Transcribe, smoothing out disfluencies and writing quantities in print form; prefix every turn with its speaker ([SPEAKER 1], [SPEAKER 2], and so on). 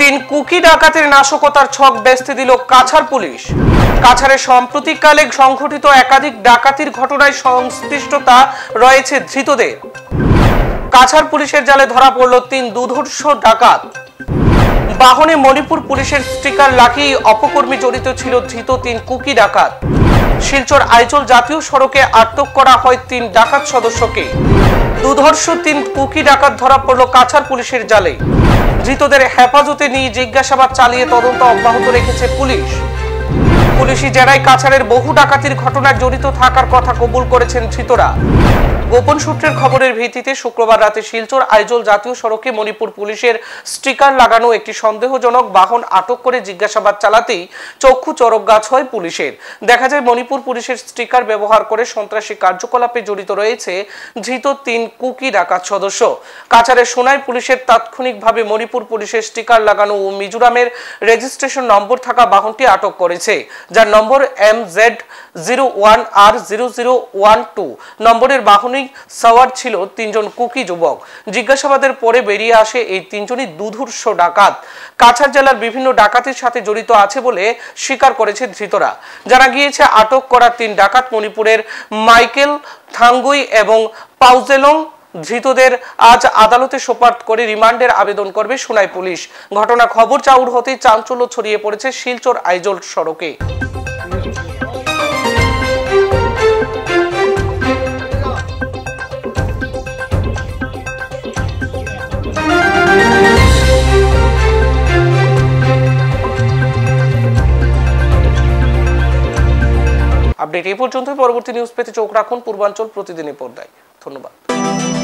[SPEAKER 1] তিন কুকি ডাকাতের নাশকতার ছক বেস্তে দিল কাছাড় পুলিশ। কাছাড়ে সাম্প্রতিককালে সংঘটিত একাধিক ডাকাতির ঘটনায় সংশ্লিষ্টতা রয়েছে ধৃতদের। কাছাড় পুলিশের জালে ধরা পড়ল তিন দুর্ধর্ষ ডাকাত। বাহনে মণিপুর পুলিশের স্টিকার লাগিয়ে অপকর্মী জড়িত ছিল ধৃত তিন কুকি ডাকাত। শিলচর আইজল জাতীয় সড়কে আটক করা হয় তিন ডাকাত সদস্যকে। দুর্ধর্ষ তিন কুকি ডাকাত ধরা পড়ল কাছাড় পুলিশের জালে। ধৃতদের হেফাজতে নিয়ে জিজ্ঞাসাবাদ চালিয়ে তদন্ত অব্যাহত রেখেছে পুলিশ। পুলিশি জেরায় কাছাড়ের বহু ডাকাতির ঘটনায় জড়িত থাকার কথা কবুল করেছেন ধৃতরা। গোপন সূত্রের খবরের ভিত্তিতে শুক্রবার রাতে শিলচর আইজল জাতীয় সড়কে মণিপুর পুলিশের স্টিকার লাগানো একটি সন্দেহজনক বাহন আটক করে জিজ্ঞাসাবাদ চালাতেই চক্ষু চরক গাছ হয় পুলিশের। দেখা যায় মণিপুর পুলিশের স্টিকার ব্যবহার করে সন্ত্রাসী কার্যকলাপে জড়িত রয়েছে ধৃত তিন কুকি ডাকাত সদস্য। কাছাড়ের সোনাই পুলিশের তাৎক্ষণিকভাবে মণিপুর পুলিশের স্টিকার লাগানো ও মিজোরামের রেজিস্ট্রেশন নম্বর থাকা বাহনটি আটক করেছে, যার নম্বর MZ01R0012 নম্বরের বাহনে সওয়ার ছিল তিনজন কুকি যুবক। জিজ্ঞাসাবাদের পরে বেরিয়ে আসে এই তিনজনই দুর্ধর্ষ ডাকাত। কাছাড় জেলার বিভিন্ন ডাকাতির সাথে জড়িত আছে বলে স্বীকার করেছে ধৃতরা। জানা গিয়েছে আটক করা তিন ডাকাত মণিপুরের মাইকেল থাঙ্গুই এবং পাউজেলং। ধৃতদের আজ আদালতে সোপর্দ করে রিমান্ডের আবেদন করবে সোনাই পুলিশ। ঘটনা খবর চাউর হতেই চাঞ্চল্য ছড়িয়ে পড়েছে শিলচর আইজল সড়কে। আপডেট এই পর্যন্ত। পরবর্তী নিউজ পেতে চোখ রাখুন পূর্বাঞ্চল প্রতিদিনের পর্দায়। ধন্যবাদ।